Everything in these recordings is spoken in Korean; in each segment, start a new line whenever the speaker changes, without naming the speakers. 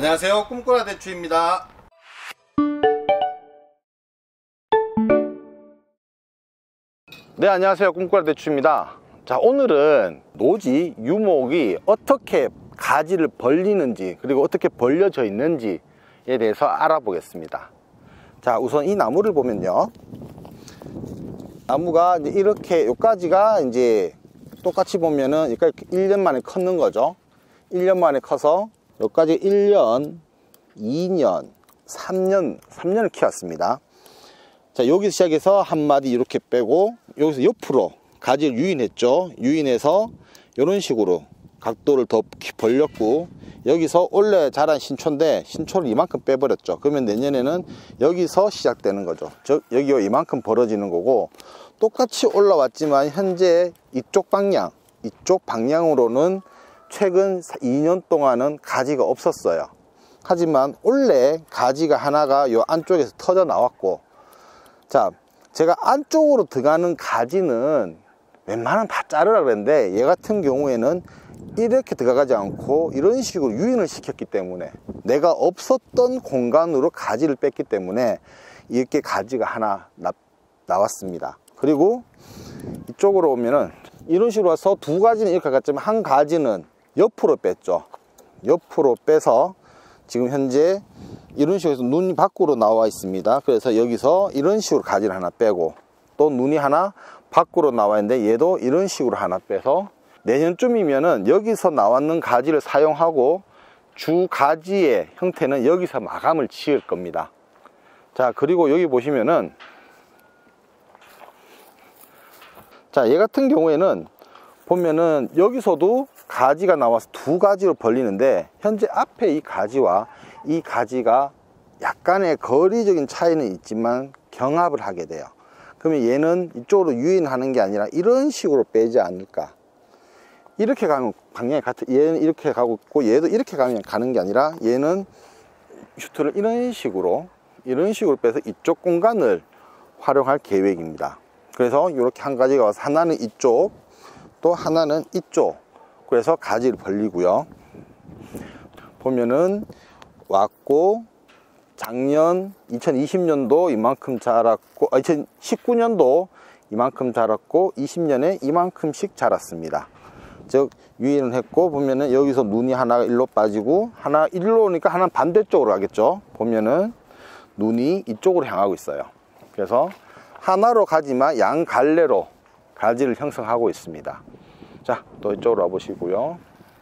안녕하세요, 꿈꾸라 대추입니다.
네, 안녕하세요, 꿈꾸라 대추입니다. 자, 오늘은 노지 유목이 어떻게 가지를 벌리는지, 그리고 어떻게 벌려져 있는지에 대해서 알아보겠습니다. 자, 우선 이 나무를 보면요, 나무가 이제 이렇게 요까지가 이제 똑같이 보면은 이렇게 1년 만에 컸는 거죠. 1년 만에 커서 여기까지 1년, 2년, 3년을 키웠습니다. 자, 여기서 시작해서 한 마디 이렇게 빼고, 여기서 옆으로 가지를 유인했죠. 유인해서 이런 식으로 각도를 더 벌렸고, 여기서 원래 자란 신초인데 신초를 이만큼 빼버렸죠. 그러면 내년에는 여기서 시작되는 거죠. 즉 여기가 이만큼 벌어지는 거고, 똑같이 올라왔지만 현재 이쪽 방향으로는 최근 2년 동안은 가지가 없었어요. 하지만 원래 가지가 하나가 요 안쪽에서 터져 나왔고, 자, 제가 안쪽으로 들어가는 가지는 웬만하면 다 자르라 그랬는데, 얘 같은 경우에는 이렇게 들어가지 않고 이런 식으로 유인을 시켰기 때문에, 내가 없었던 공간으로 가지를 뺐기 때문에 이렇게 가지가 하나 나왔습니다. 그리고 이쪽으로 오면은 이런 식으로 와서 두 가지는 이렇게 갔지만 한 가지는 옆으로 뺐죠. 옆으로 빼서 지금 현재 이런 식으로 해서 눈이 밖으로 나와 있습니다. 그래서 여기서 이런 식으로 가지를 하나 빼고, 또 눈이 하나 밖으로 나와 있는데 얘도 이런 식으로 하나 빼서 내년쯤이면은 여기서 나왔는 가지를 사용하고 주 가지의 형태는 여기서 마감을 지을 겁니다. 자, 그리고 여기 보시면은, 자, 얘 같은 경우에는 보면은 여기서도 가지가 나와서 두 가지로 벌리는데, 현재 앞에 이 가지와 이 가지가 약간의 거리적인 차이는 있지만 경합을 하게 돼요. 그러면 얘는 이쪽으로 유인하는 게 아니라 이런 식으로 빼지 않을까. 이렇게 가면 방향이 같아. 얘는 이렇게 가고 있고 얘도 이렇게 가는 게 아니라 얘는 슈트를 이런 식으로 빼서 이쪽 공간을 활용할 계획입니다. 그래서 이렇게 한 가지가 와서 하나는 이쪽, 또 하나는 이쪽, 그래서 가지를 벌리고요. 보면은 왔고, 작년 2020년도 이만큼 자랐고, 2019년도 이만큼 자랐고, 20년에 이만큼씩 자랐습니다. 즉 유인을 했고, 보면은 여기서 눈이 하나가 일로 빠지고, 하나 일로 오니까 하나는 반대쪽으로 가겠죠. 보면은 눈이 이쪽으로 향하고 있어요. 그래서 하나로 가지만 양 갈래로 가지를 형성하고 있습니다. 자, 또 이쪽으로 와보시고요.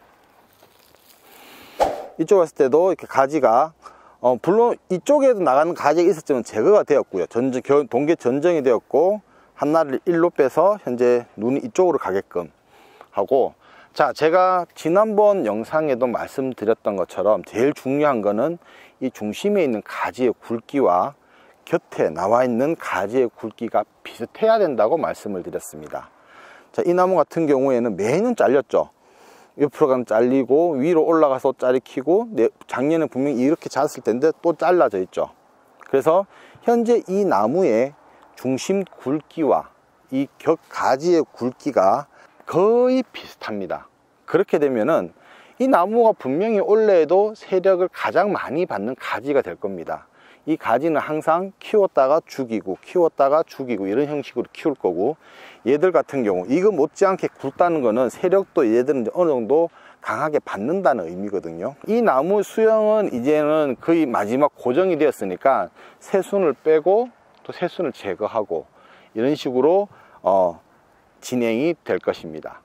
이쪽 왔을 때도 이렇게 가지가 물론 이쪽에도 나가는 가지가 있었지만 제거가 되었고요. 동계 전정이 되었고, 하나를 일로 빼서 현재 눈이 이쪽으로 가게끔 하고, 자, 제가 지난번 영상에도 말씀드렸던 것처럼 제일 중요한 거는 이 중심에 있는 가지의 굵기와 곁에 나와 있는 가지의 굵기가 비슷해야 된다고 말씀을 드렸습니다. 자, 이 나무 같은 경우에는 매년 잘렸죠. 옆으로 가면 잘리고, 위로 올라가서 자르키고, 작년에 분명히 이렇게 잤을 텐데 또 잘라져 있죠. 그래서 현재 이 나무의 중심 굵기와 이 격 가지의 굵기가 거의 비슷합니다. 그렇게 되면은 이 나무가 분명히 올해에도 세력을 가장 많이 받는 가지가 될 겁니다. 이 가지는 항상 키웠다가 죽이고 이런 형식으로 키울 거고, 얘들 같은 경우 이거 못지않게 굵다는 거는 세력도 얘들은 이제 어느 정도 강하게 받는다는 의미거든요. 이 나무 수영은 이제는 거의 마지막 고정이 되었으니까 새순을 빼고 또 새순을 제거하고 이런 식으로 진행이 될 것입니다.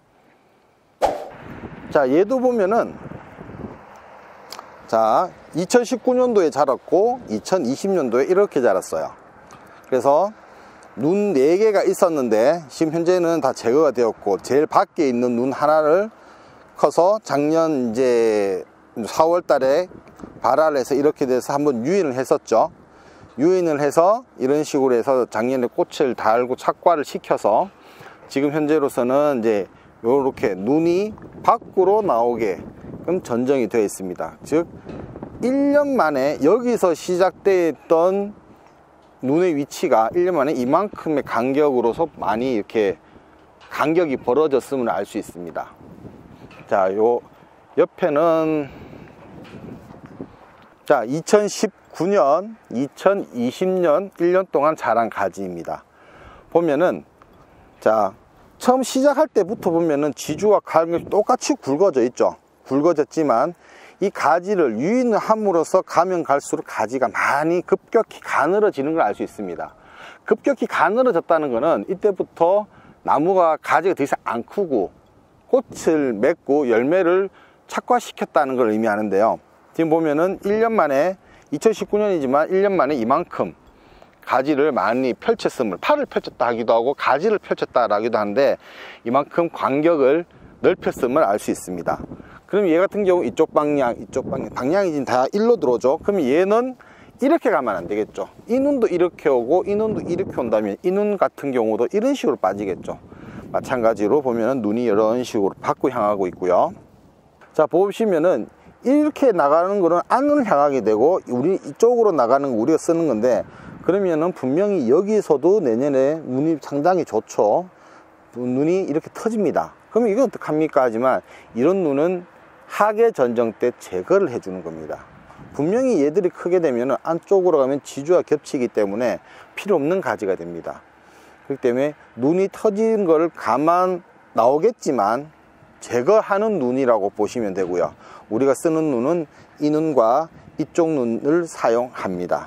자, 얘도 보면은, 자, 2019년도에 자랐고 2020년도에 이렇게 자랐어요. 그래서 눈 4개가 있었는데 지금 현재는 다 제거가 되었고, 제일 밖에 있는 눈 하나를 커서 작년 이제 4월 달에 발화를 해서 이렇게 돼서 한번 유인을 했었죠. 유인을 해서 이런 식으로 해서 작년에 꽃을 달고 착과를 시켜서 지금 현재로서는 이제 이렇게 눈이 밖으로 나오게끔 전정이 되어 있습니다. 즉 1년 만에 여기서 시작됐던 눈의 위치가 1년 만에 이만큼의 간격으로서 많이 이렇게 간격이 벌어졌음을 알 수 있습니다. 자, 요 옆에는 자, 2019년, 2020년 1년 동안 자란 가지입니다. 보면은, 자, 처음 시작할 때부터 보면은 지주와 가면이 똑같이 굵어져 있죠. 굵어졌지만 이 가지를 유인을 함으로써 가면 갈수록 가지가 많이 급격히 가늘어지는 걸 알 수 있습니다. 급격히 가늘어졌다는 것은 이때부터 나무가 가지가 더 이상 안 크고 꽃을 맺고 열매를 착화시켰다는 걸 의미하는데요. 지금 보면은 1년 만에 2019년이지만 1년 만에 이만큼 가지를 많이 펼쳤음을, 팔을 펼쳤다 하기도 하고 가지를 펼쳤다 하기도 하는데 이만큼 간격을 넓혔음을 알 수 있습니다. 그럼 얘 같은 경우 이쪽 방향, 방향이 지금 다 일로 들어오죠. 그럼 얘는 이렇게 가면 안 되겠죠. 이 눈도 이렇게 오고 이 눈도 이렇게 온다면 이 눈 같은 경우도 이런 식으로 빠지겠죠. 마찬가지로 보면은 눈이 이런 식으로 밖으로 향하고 있고요. 자, 보시면은 이렇게 나가는 거는 안을 향하게 되고 우리 이쪽으로 나가는 거 우리가 쓰는 건데, 그러면은 분명히 여기서도 내년에 눈이 상당히 좋죠. 눈이 이렇게 터집니다. 그러면 이건 어떡합니까? 하지만 이런 눈은 하계 전정 때 제거를 해주는 겁니다. 분명히 얘들이 크게 되면 안쪽으로 가면 지주와 겹치기 때문에 필요 없는 가지가 됩니다. 그렇기 때문에 눈이 터진 걸 가만 나오겠지만 제거하는 눈이라고 보시면 되고요. 우리가 쓰는 눈은 이 눈과 이쪽 눈을 사용합니다.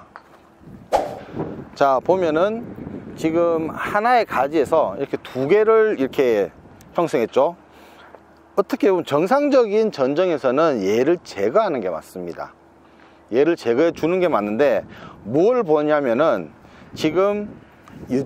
자, 보면은 지금 하나의 가지에서 이렇게 두 개를 이렇게 형성했죠. 어떻게 보면 정상적인 전정에서는 얘를 제거하는 게 맞습니다. 얘를 제거해 주는 게 맞는데 뭘 보냐면은 지금 이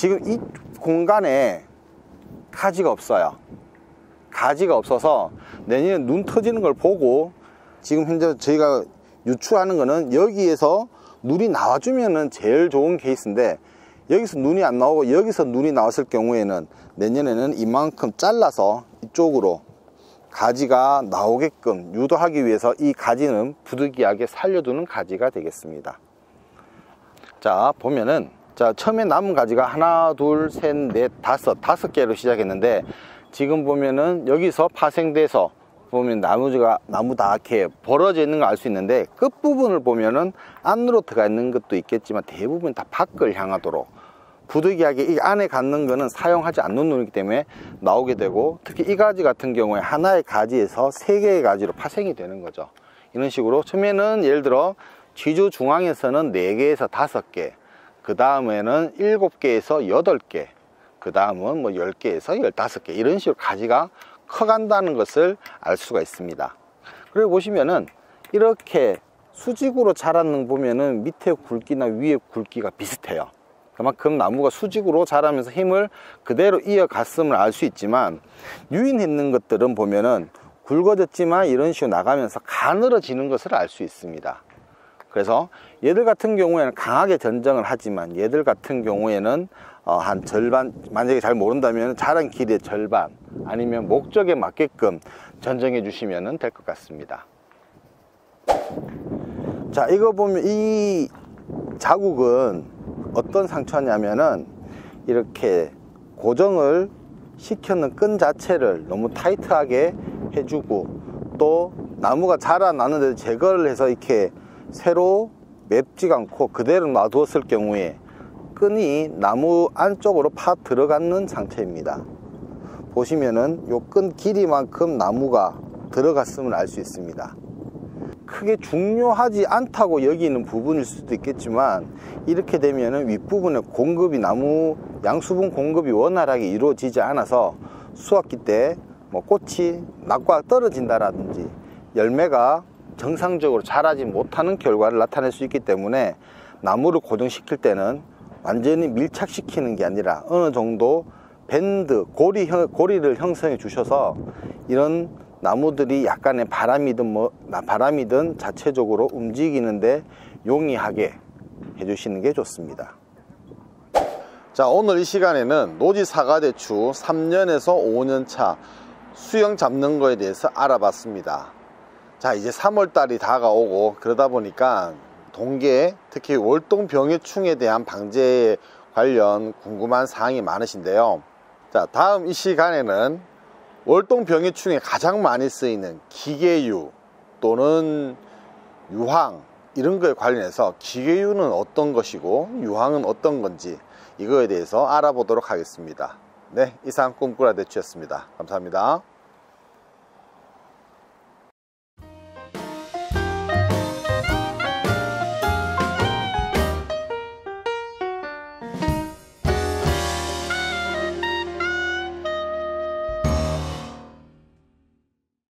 공간에 가지가 없어요. 가지가 없어서 내년에 눈 터지는 걸 보고 지금 현재 저희가 유추하는 거는 여기에서 눈이 나와주면은 제일 좋은 케이스인데, 여기서 눈이 안 나오고 여기서 눈이 나왔을 경우에는 내년에는 이만큼 잘라서 이쪽으로 가지가 나오게끔 유도하기 위해서 이 가지는 부득이하게 살려두는 가지가 되겠습니다. 자, 보면은 자, 처음에 남은 가지가 하나, 둘, 셋, 넷, 다섯 개로 시작했는데 지금 보면은 여기서 파생돼서 보면 나무 다 이렇게 벌어져 있는 걸 알 수 있는데, 끝부분을 보면은 안으로 들어가 있는 것도 있겠지만 대부분 다 밖을 향하도록 부득이하게 이 안에 갖는 거는 사용하지 않는 눈이기 때문에 나오게 되고, 특히 이 가지 같은 경우에 하나의 가지에서 3개의 가지로 파생이 되는 거죠. 이런 식으로 처음에는 예를 들어 지주 중앙에서는 4개에서 5개, 그 다음에는 7개에서 8개, 그 다음은 뭐 10개에서 15개, 이런 식으로 가지가 커간다는 것을 알 수가 있습니다. 그리고 보시면은 이렇게 수직으로 자라는 보면은 밑에 굵기나 위에 굵기가 비슷해요. 그만큼 나무가 수직으로 자라면서 힘을 그대로 이어갔음을 알 수 있지만, 유인했는 것들은 보면은 굵어졌지만 이런 식으로 나가면서 가늘어지는 것을 알 수 있습니다. 그래서 얘들 같은 경우에는 강하게 전정을 하지만 얘들 같은 경우에는 한 절반, 만약에 잘 모른다면 자란 길이의 절반 아니면 목적에 맞게끔 전정해 주시면 될 것 같습니다. 자, 이거 보면 이 자국은 어떤 상처냐면은 이렇게 고정을 시켜놓은 끈 자체를 너무 타이트하게 해주고, 또 나무가 자라나는데 제거를 해서 이렇게 새로 맵지 않고 그대로 놔두었을 경우에 끈이 나무 안쪽으로 파 들어가는 상태입니다. 보시면은 요 끈 길이만큼 나무가 들어갔음을 알 수 있습니다. 크게 중요하지 않다고 여기는 부분일 수도 있겠지만, 이렇게 되면은 윗부분에 공급이 나무 양수분 공급이 원활하게 이루어지지 않아서 수확기 때 뭐 꽃이 낙과 떨어진다라든지 열매가 정상적으로 자라지 못하는 결과를 나타낼 수 있기 때문에, 나무를 고정시킬 때는 완전히 밀착시키는 게 아니라 어느 정도 밴드, 고리를 형성해 주셔서 이런 나무들이 약간의 바람이든 자체적으로 움직이는데 용이하게 해주시는 게 좋습니다. 자, 오늘 이 시간에는 노지 사과대추 3년에서 5년 차 수영 잡는 거에 대해서 알아봤습니다. 자, 이제 3월달이 다가오고 그러다 보니까 동계, 특히 월동병해충에 대한 방제에 관련 궁금한 사항이 많으신데요. 자, 다음 이 시간에는 월동병해충에 가장 많이 쓰이는 기계유 또는 유황, 이런 거에 관련해서 기계유는 어떤 것이고 유황은 어떤 건지 이거에 대해서 알아보도록 하겠습니다. 네, 이상 꿈꾸라 대추였습니다. 감사합니다.